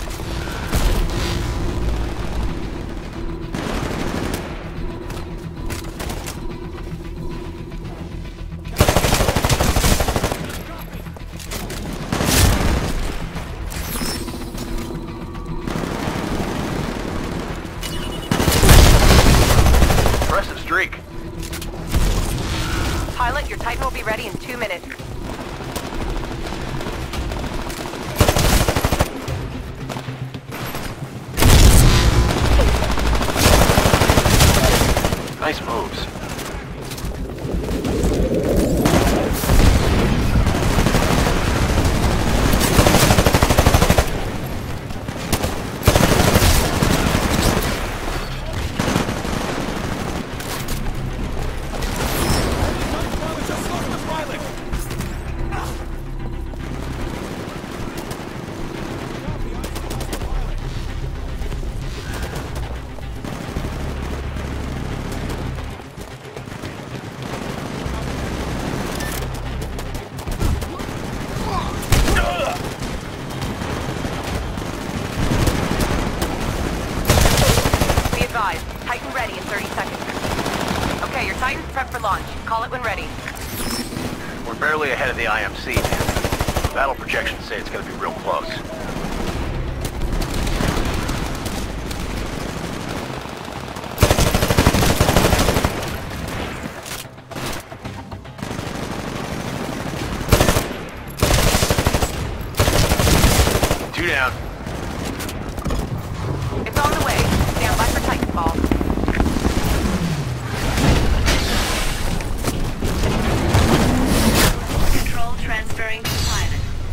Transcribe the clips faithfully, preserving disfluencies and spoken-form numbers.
Pilot, your Titan will be ready in two minutes. Nice moves. Titan ready in thirty seconds. Okay, your Titan's prepped for launch. Call it when ready. We're barely ahead of the I M C, man. Battle projections say it's gonna be real close. Two down. It's on the way. Stand by for Titanfall. Control transferring to pilot.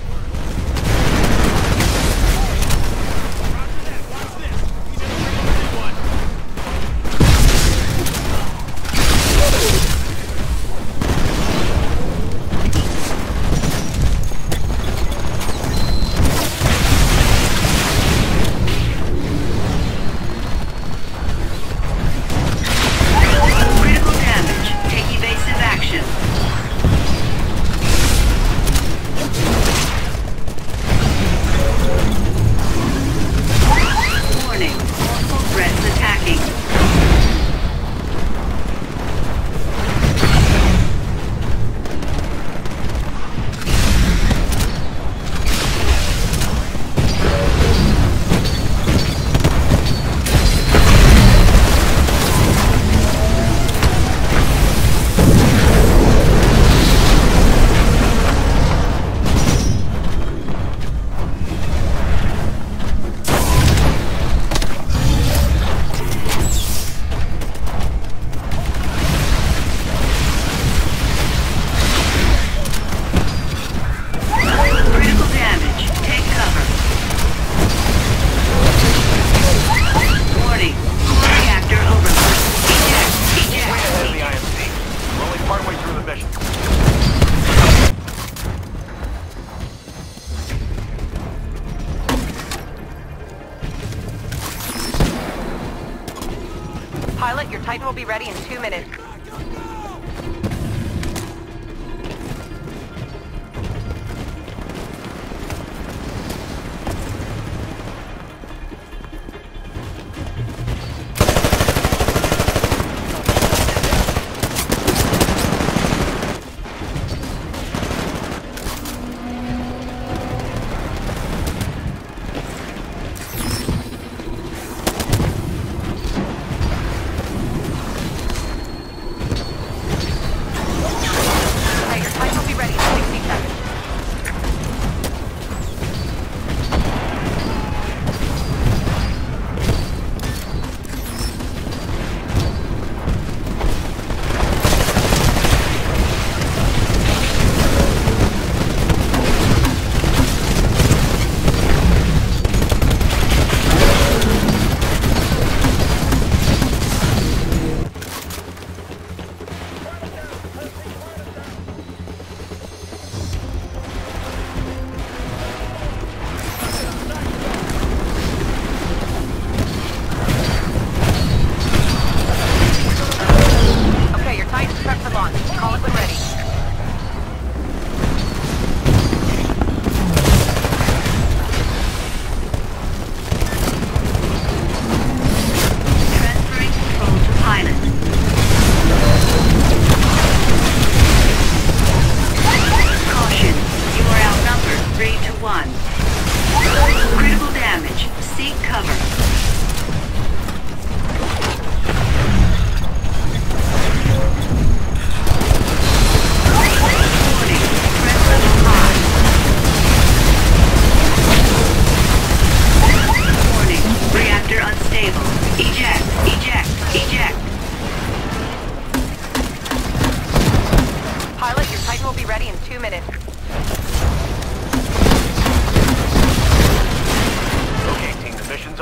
Pilot, your Titan will be ready in two minutes.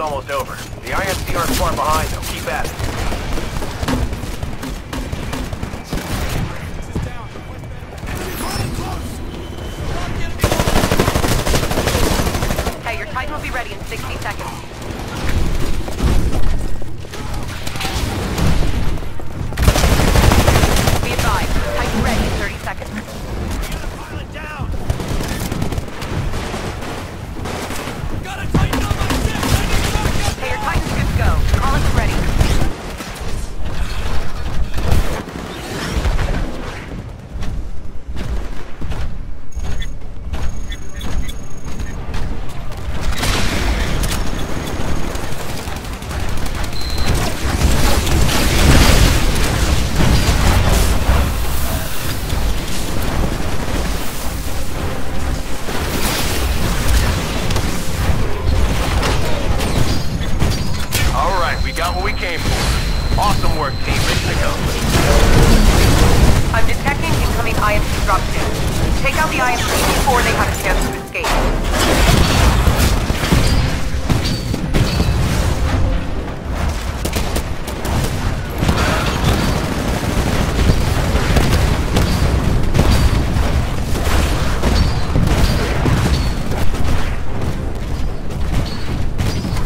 almost over. The I M C aren't far behind, though. Keep at it. Hey, your Titan will be ready in sixty seconds. Be advised, Titan ready in thirty seconds. Hey, your Titan's good to go. Call it when ready. Awesome work, team. Mission to go. I'm detecting incoming I M C dropship. Take out the I M C before they have a chance to escape.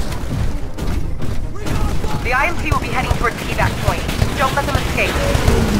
The I M C will be heading towards the evac point. Don't let them escape.